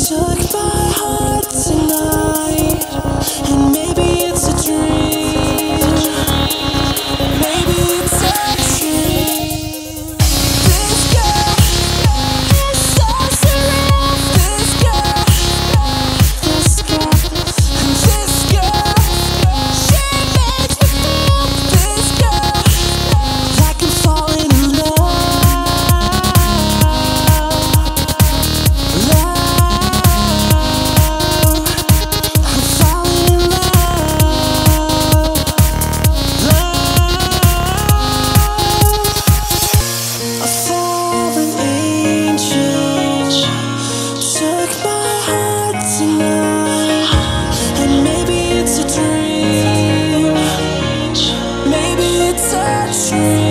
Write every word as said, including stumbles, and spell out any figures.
took my heart tonight, and maybe it's a dream. Maybe it's a dream. This girl is so surreal. This girl, this girl, and this girl, she makes me feel. This girl, like I'm falling in love. Maybe it's a dream.